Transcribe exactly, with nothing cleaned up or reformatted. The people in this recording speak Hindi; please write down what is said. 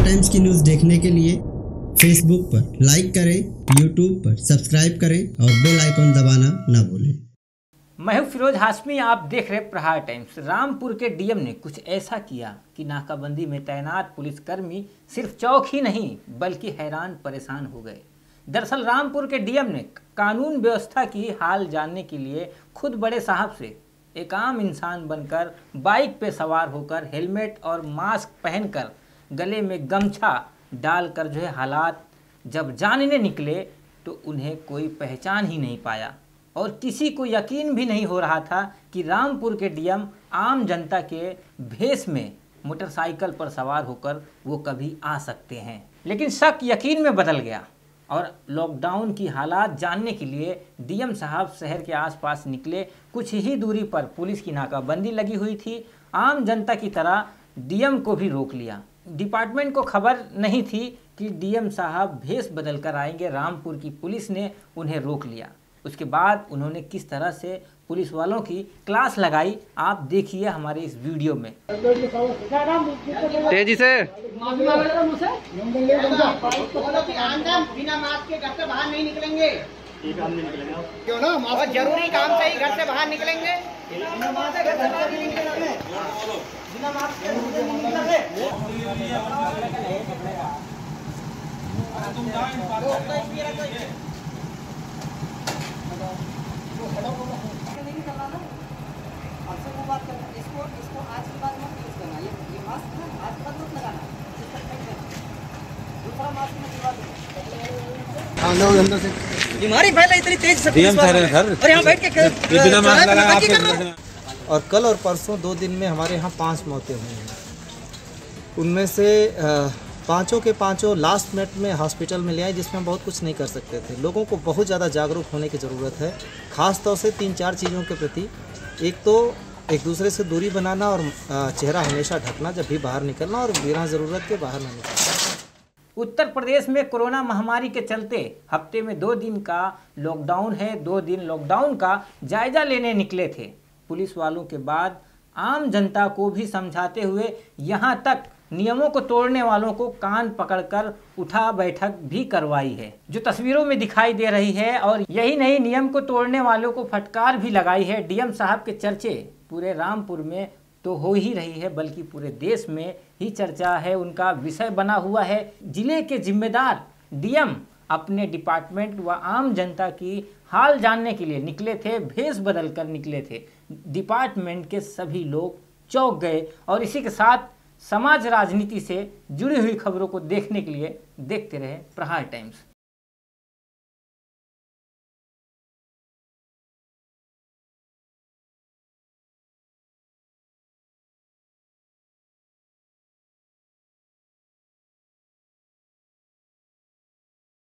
टाइम्स की न्यूज़ देखने के लिए फेसबुक पर लाइक करें, यूट्यूब पर सब्सक्राइब करें और बेल आइकन दबाना ना भूलें। मैं हूं फिरोज हाशमी, आप देख रहे प्रहार टाइम्स। रामपुर के डीएम ने कुछ ऐसा किया कि नाकाबंदी में तैनात पुलिसकर्मी सिर्फ चौक ही नहीं बल्कि हैरान परेशान हो गए। दरअसल रामपुर के डीएम ने कानून व्यवस्था की हाल जानने के लिए खुद बड़े साहब से एक आम इंसान बनकर बाइक पे सवार होकर हेलमेट और मास्क पहनकर गले में गमछा डालकर जो है हालात जब जानने निकले तो उन्हें कोई पहचान ही नहीं पाया और किसी को यकीन भी नहीं हो रहा था कि रामपुर के डीएम आम जनता के भेष में मोटरसाइकिल पर सवार होकर वो कभी आ सकते हैं। लेकिन शक यकीन में बदल गया और लॉकडाउन की हालात जानने के लिए डीएम साहब शहर के आसपास निकले। कुछ ही दूरी पर पुलिस की नाकाबंदी लगी हुई थी। आम जनता की तरह डीएम को भी रोक लिया। डिपार्टमेंट को खबर नहीं थी कि डीएम साहब भेष बदल कर आएंगे। रामपुर की पुलिस ने उन्हें रोक लिया। उसके बाद उन्होंने किस तरह से पुलिस वालों की क्लास लगाई, आप देखिए हमारे इस वीडियो में। तेजी से बिना मास्क के घर से बाहर नहीं निकलेंगे। काम नहीं निकलेंगे क्यों ना? और जरूरी काम से ही घर से बाहर निकलेंगे। बिना मास्क के घर से बाहर नहीं निकलेंगे। बिना मास्क के घर से नहीं निकलेंगे। इसको इसको आज के बाद मत यूज करना। ये ये मास्क ना आज के बाद मत लगाना। दूसरा मास्क में दिवा दो। हाँ लोग अंदर से बीमारी फैला इतनी तेज से डीएम सर है सर और यहाँ बैठ के बिना मास्क लगाए आप कर रहे हैं। और कल और परसों दो दिन में हमारे यहाँ पांच मौतें हुई हैं। उनमें से पांचों के पांचों लास्ट मिनट में हॉस्पिटल में ले आए, जिसमें हम बहुत कुछ नहीं कर सकते थे। लोगों को बहुत ज़्यादा जागरूक होने की ज़रूरत है, ख़ास तौर से तीन चार चीज़ों के प्रति। एक तो एक दूसरे से दूरी बनाना और चेहरा हमेशा ढकना जब भी बाहर निकलना, और बिना ज़रूरत के बाहर ना निकलना। उत्तर प्रदेश में कोरोना महामारी के चलते हफ्ते में दो दिन का लॉकडाउन है। दो दिन लॉकडाउन का जायजा लेने निकले थे पुलिस वालों के बाद आम जनता को भी समझाते हुए यहाँ तक नियमों को तोड़ने वालों को कान पकड़कर उठा बैठक भी करवाई है, जो तस्वीरों में दिखाई दे रही है। और यही नहीं, नियम को तोड़ने वालों को फटकार भी लगाई है। डीएम साहब के चर्चे पूरे रामपुर में तो हो ही रही है बल्कि पूरे देश में ही चर्चा है, उनका विषय बना हुआ है। जिले के जिम्मेदार डीएम अपने डिपार्टमेंट व आम जनता की हाल जानने के लिए निकले थे, भेष बदल कर निकले थे। डिपार्टमेंट के सभी लोग चौंक गए और इसी के साथ समाज राजनीति से जुड़ी हुई खबरों को देखने के लिए देखते रहे प्रहार टाइम्स।